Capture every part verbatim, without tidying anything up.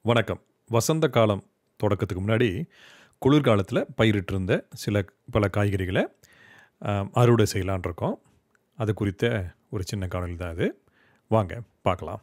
வணக்கம். வசந்த காலம் தொடக்கத்துக்கு முன்னாடி குளிர்காலத்தில் பயிரிட்டிருந்த சில பல காய்கறிகளை அஹ், அறுவடை செய்யலான் இருக்கோம். அது குறித்த ஒரு சின்ன காணொளி தான் அது. வாங்க பார்க்கலாம்.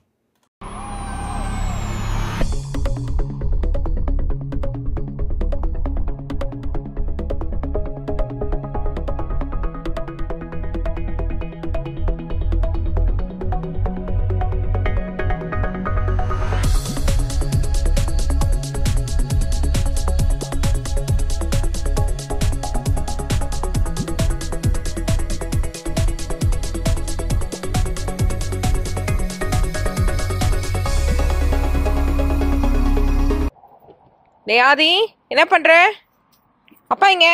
டேய் ஆதி, என்ன பண்ற? அப்பா எங்க?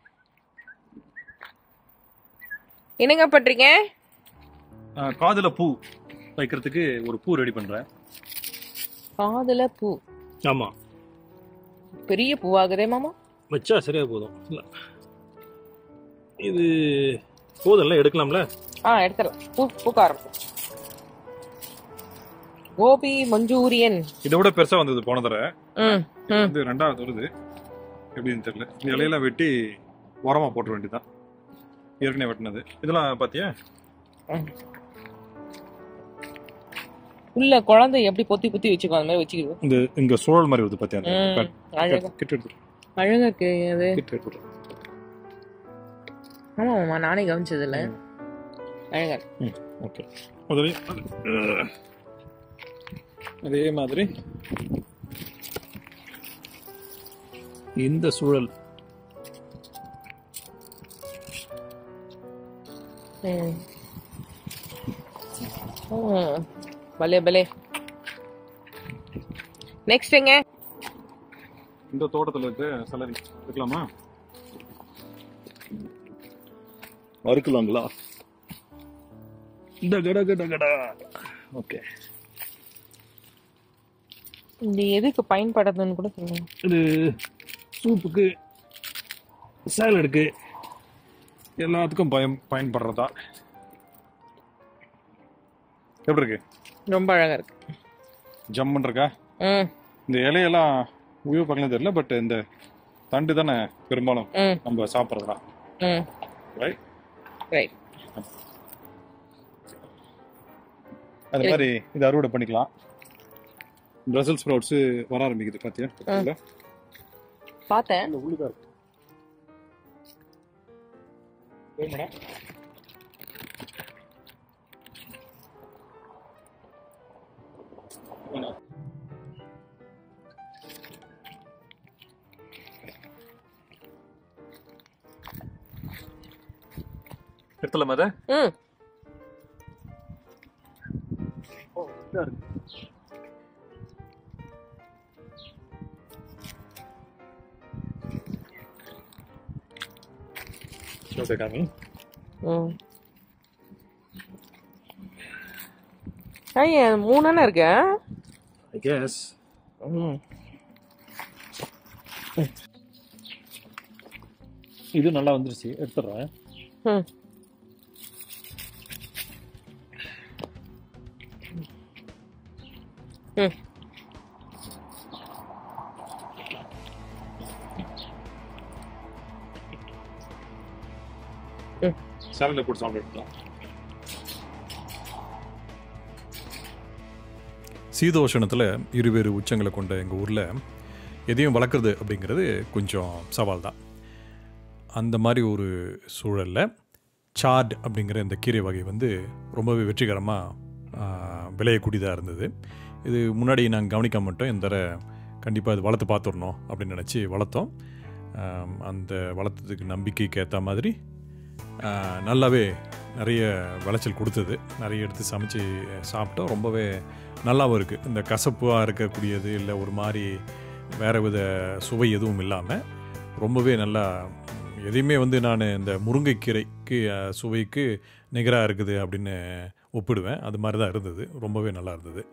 என்னங்க பண்றீங்க? காதுல பூ வைக்கிறதுக்கு ஒரு பூ ரெடி பண்றேன். காதுல பூ? ஆமா, பெரிய பூவாகுதே மாமா. வச்சா சரியா போதும். இல்ல இது போதும்ல, எடுக்கலாம்ல. ஆ எடுத்துடலாம். பூ பூக்க ஆரம்பிச்சு. கோபி மஞ்சூரியன். இதை விட பெருசா வந்தது போன தடவை. ம் ம் வந்து ரெண்டாவது வருது, எப்படின்னு தெரியல. இந்த இலையெல்லாம் வெட்டி உரமா போட்டுற வேண்டியதான். ஏற்கனவே வெட்டினது இதெல்லாம் பாத்தியா? ம். உள்ள குழந்தை எப்படி பொத்தி பொத்தி வச்சுக்கோ அந்த மாதிரி வச்சுக்கிது. இந்த இங்க சுழல் மாதிரி வருது பாத்தியா? அந்த ம், கட்- அழகா கட்- கிட்ட எடுத்துரு, அழகா இருக்கு அது. கிட்ட எடுத்துரு. ஆமா மாமா, நானே கவனிச்சது இல்ல. அழகா இருக்கு. ம், ஓகே. முதல்ல அது- அதே மாதிரி இந்த சூழல் ம். ம். பலே பலே. நெக்ஸ்ட் எங்க? இந்த தோட்டத்துல இருக்க சலரி இருக்கலாமா? வறுக்கலாங்களா? இந்த கட கட கட. ஓகே, இது எதுக்கு பயன்படுதுன்னு கூட சொல்லுங்க. இது சூப்புக்கு, சாலடுக்கு, எல்லாத்துக்கும் பயம் பயன்படுறதா. எப்படி இருக்கு? ரொம்ப அழகா இருக்கு. ஜம்முன்னு இருக்கா? ம் இந்த இலையெல்லாம் உபயோக பண்ணலாம் தெரியல, பட் இந்த தண்டு தானே பெரும்பாலும் ம் நம்ம சாப்பிட்றதுலாம். ம் ரைட், ரைட். அது மாதிரி இதை அறுவடை பண்ணிக்கலாம். பிரசல் ஸ்ப்ரவுட்ஸ் வர ஆரம்பிக்குது பாத்தியா? பக்கத்துல. பார்த்தேன். இந்த உள்ளுதா இருக்கு. வேணுமாடா? வேணாம். எடுத்துலாமா அதை? ம் ஓ, இதா இருக்கு. ஓகே காமி. ம் ஐயா, மூணுன்னு இருக்கு. I guess. ம் இது நல்லா வந்துருச்சு, எடுத்துடுறேன். ம் ம் ம் சாலட்ல போட்டு சாப்பிட்டு எடுத்துக்கலாம். சீதோஷணத்தில் இருவேறு உச்சங்களை கொண்ட எங்கள் ஊரில் எதையும் வளர்க்குறது அப்படிங்கிறது கொஞ்சம் சவால் தான். அந்த மாதிரி ஒரு சூழலில் சாட் அப்படிங்கிற இந்த கீரை வகை வந்து ரொம்பவே வெற்றிகரமாக விளையக்கூடியதாக இருந்தது. இது முன்னாடி நாங்கள் கவனிக்காம மட்டும் இந்த தடவை கண்டிப்பாக இது வளர்த்து பார்த்துடணும் அப்படின்னு நினச்சி வளர்த்தோம். ஆம், அந்த வளர்த்ததுக்கு நம்பிக்கைக்கு ஏற்ற மாதிரி ஆ, நல்லாவே நிறைய விளைச்சல் கொடுத்தது. நிறைய எடுத்து சமைச்சு சாப்பிட்டோம். ரொம்பவே நல்லாவும் இருக்குது. இந்த கசப்பாக இருக்கக்கூடியது இல்லை, ஒரு மாதிரி வேறு வித சுவை எதுவும் இல்லாமல் ரொம்பவே நல்லா. எதையுமே வந்து நான் இந்த முருங்கைக்கீரைக்கு அ, சுவைக்கு நிகராக இருக்குது அப்படின்னு ஒப்பிடுவேன். அது மாதிரி தான் இருந்தது. ரொம்பவே நல்லா இருந்தது.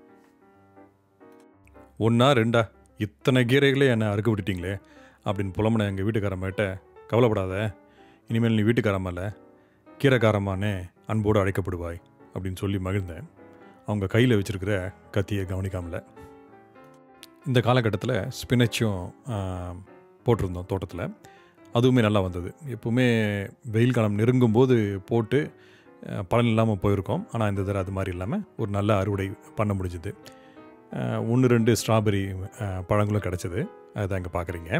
ஒன்றா ரெண்டா இத்தனை கீரைகளே என்னை அறுக்க விட்டுட்டிங்களே அப்படின்னு புலம்புன எங்கள் வீட்டுக்காரம்மாட்ட, கவலைப்படாத, இனிமேல் நீ வீட்டுக்காரம்மால கீரைக்காரம்மானே அன்போடு அழைக்கப்படுவாய் அப்படின்னு சொல்லி மகிழ்ந்தேன். அவங்க கையில் வச்சுருக்கிற கத்தியை கவனிக்காமல. இந்த காலகட்டத்தில் ஸ்பினச்சும் போட்டிருந்தோம் தோட்டத்தில். அதுவுமே நல்லா வந்தது. எப்போவுமே வெயில் காலம் நெருங்கும் போது போட்டு பலன் இல்லாமல் போயிருக்கோம். ஆனால் இந்த தடவை அது மாதிரி இல்லாமல் ஒரு நல்ல அறுவடை பண்ண முடிஞ்சுது. ஒன்று ரெண்டு ஸ்ட்ராபெரி பழங்களும் கிடச்சிது. அதுதான் இங்கே பார்க்குறீங்க.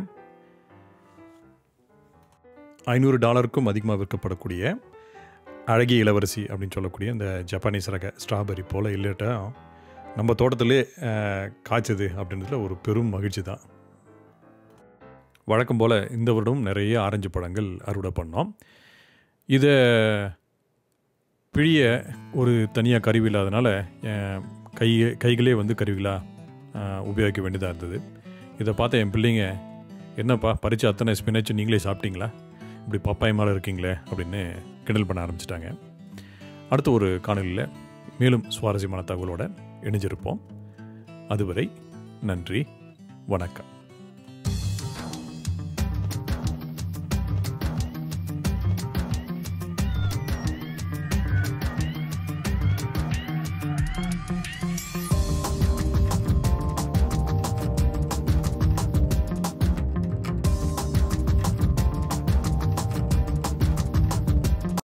ஐநூறு டாலருக்கும் அதிகமாக விற்கப்படக்கூடிய அழகிய இளவரசி அப்படின்னு சொல்லக்கூடிய இந்த ஜப்பானீஸ் ரக ஸ்ட்ராபெரி போல் இல்லட்டா நம்ம தோட்டத்திலே காய்ச்சது அப்படின்றதுல ஒரு பெரும் மகிழ்ச்சி தான். வழக்கம் போல் இந்த வருடம் நிறைய ஆரஞ்சு பழங்கள் அறுவடை பண்ணோம். இதை பிழிய ஒரு தனியாக கருவி இல்லாதனால கை கைகளே வந்து கருவிகளாக உபயோகிக்க வேண்டியதாக இருந்தது. இதை பார்த்த என் பிள்ளைங்க, என்னப்பா பறித்து அத்தனை ஸ்பினச்சு நீங்களே சாப்பிட்டீங்களா, இப்படி பப்பாய் மேலே இருக்கீங்களே அப்படின்னு கிண்டல் பண்ண ஆரம்பிச்சிட்டாங்க. அடுத்த ஒரு காணொலியில் மேலும் சுவாரஸ்யமான தகவலோடு இணைஞ்சிருப்போம். அதுவரை நன்றி, வணக்கம்.